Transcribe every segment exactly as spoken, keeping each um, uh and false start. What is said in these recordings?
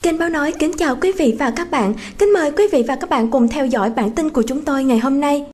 Kênh Báo Nói kính chào quý vị và các bạn. Kính mời quý vị và các bạn cùng theo dõi bản tin của chúng tôi ngày hôm nay.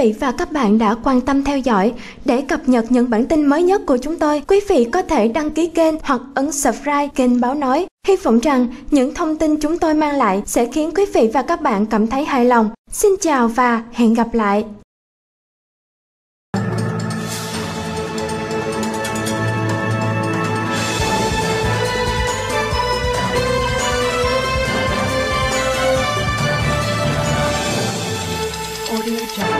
vị và các bạn đã quan tâm theo dõi. Để cập nhật những bản tin mới nhất của chúng tôi, quý vị có thể đăng ký kênh hoặc ấn subscribe kênh Báo Nói. Hy vọng rằng những thông tin chúng tôi mang lại sẽ khiến quý vị và các bạn cảm thấy hài lòng. Xin chào và hẹn gặp lại. Audio Jungle.